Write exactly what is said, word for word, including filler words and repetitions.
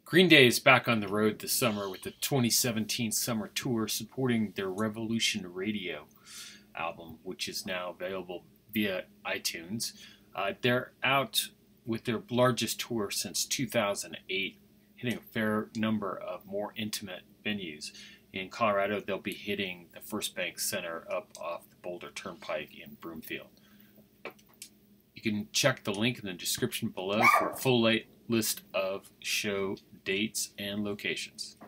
Green Day is back on the road this summer with the twenty seventeen summer tour supporting their Revolution Radio album, which is now available via iTunes. Uh, they're out with their largest tour since two thousand eight, hitting a fair number of more intimate venues. In Colorado, they'll be hitting the First Bank Center up off the Boulder Turnpike in Broomfield. You can check the link in the description below for a full list of show dates and locations.